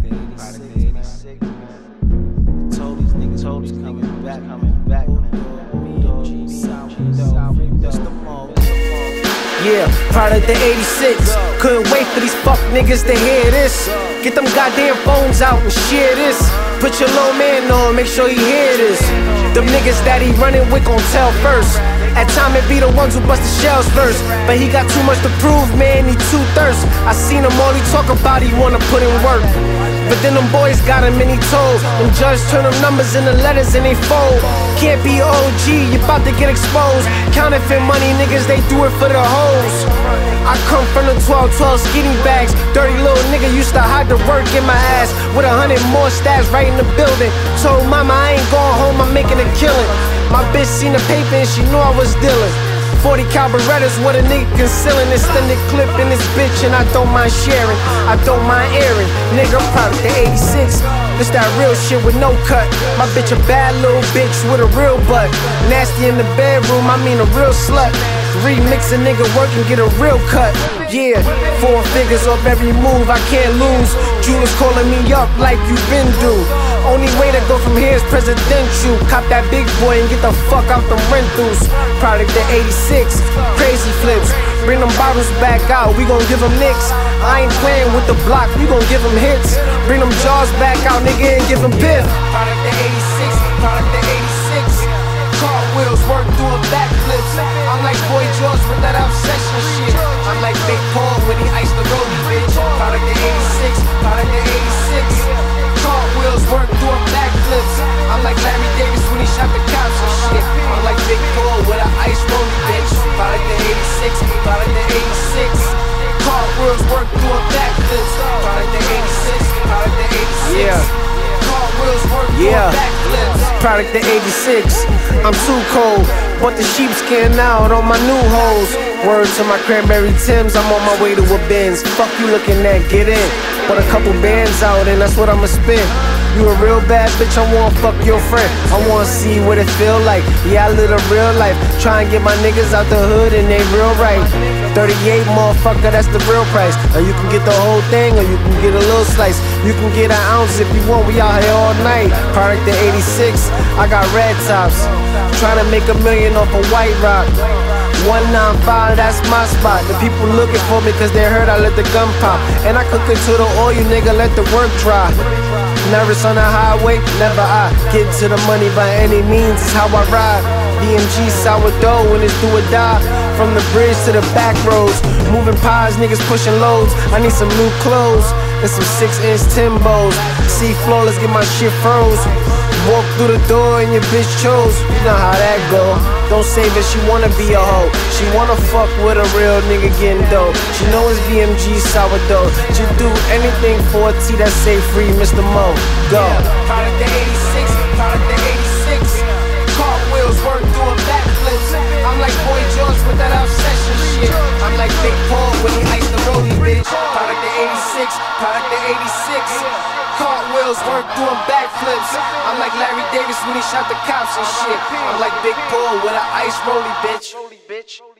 Product the 86, man. Told these niggas, coming back, man. BMG, South, that's the mall. Yeah, product the 86. Couldn't wait for these fuck niggas to hear this. Get them goddamn phones out and share this. Put your little man on, make sure he hear this. Them niggas that he running with gon' tell first. At time it be the ones who bust the shells first. But he got too much to prove, man, he too thirst. I seen him all he talk about, he wanna put in work. But then them boys got him and he told. Them judges turn them numbers into letters and they fold. Can't be OG, you bout to get exposed. Counterfeit money, niggas, they do it for the hoes. I come from the 12 skinny bags. Dirty little nigga used to hide the work in my ass. With 100 more stats right in the building. Told mama I ain't going home, I'm making a killing. My bitch seen the paper and she knew I was dealing. 40 cal Berettas, what a nigga concealing. Extended clip in this bitch and I don't mind sharing. I don't mind airing. Nigga, I'm proud of the 86. This that real shit with no cut. My bitch a bad little bitch with a real butt. Nasty in the bedroom, I mean a real slut. Remix a nigga work and get a real cut. Yeah, 4 figures off every move, I can't lose. Jewelers calling me up like you been due. Only way to go from here is presidential. Cop that big boy and get the fuck out them rentals. Product the 86, crazy flips. Bring them bottles back out, we gon' give them nicks. I ain't playing with the block, we gon' give them hits. Bring them jaws back out, nigga, and give them piff. Product the 86, product the 86. Cartwheels, work doing backflips. I'm like Boy George with that obsession shit. I'm like Big Paul when he iced the rollie, bitch. Product the 86, product the 86. Cartwheels, work doing backflips. I'm like Larry Davis when he shot the cops and shit. I'm like Big Paul with an ice rollie, bitch. Product the 86, product the 86. Cartwheels, work doing backflips. Product the 86, product the 86. Yeah. Cartwheels, work doing backflips. Product the 86. I'm too cold. Bought the sheepskin out on my new hoes. Word to my cranberry Tims, I'm on my way to a Benz. Fuck you looking at, get in. Put a couple bands out and that's what I'ma spend. You a real bad bitch, I wanna fuck your friend. I wanna see what it feel like. Yeah, I live a real life. Try and get my niggas out the hood and they real right. 38, motherfucker, that's the real price. Or you can get the whole thing or you can get a little slice. You can get an ounce if you want, we out here all night. Product the 86, I got red tops. Trying to make $1 million off a white rock. 195, that's my spot. The people looking for me cause they heard I let the gun pop. And I cook it to the oil, nigga, let the work dry. Nervous on the highway, never I. Get to the money by any means, is how I ride. BMG sourdough when it's do or die. From the bridge to the back roads. Moving pies, niggas pushing loads. I need some new clothes and some 6-inch Timbos. See flawless, get my shit froze. Walk through the door and your bitch chose. You know how that go. Don't say that she wanna be a hoe. She wanna fuck with a real nigga getting dope. She know it's BMG sourdough. She do anything for a T that say free Mr. Mo. Go. Product the 86, product the 86. Cartwheels, work doing backflips. I'm like Boy George with that obsession shit. I'm like Big Paul when he iced the rollie, bitch. Product the 86, product the 86. Cartwheels, work doing backflips. I'm like Larry Davis when he shot the cops and shit. I'm like Big Paul with an ice rollie, bitch.